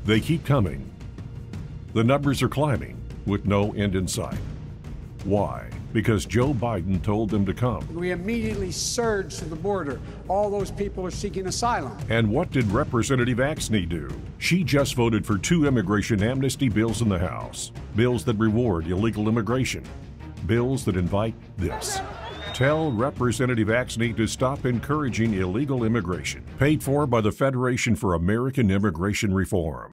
They keep coming. The numbers are climbing with no end in sight. Why? Because Joe Biden told them to come. We immediately surged to the border. All those people are seeking asylum. And what did Representative Axne do? She just voted for 2 immigration amnesty bills in the House. Bills that reward illegal immigration. Bills that invite this. Tell Representative Axne to stop encouraging illegal immigration. Paid for by the Federation for American Immigration Reform.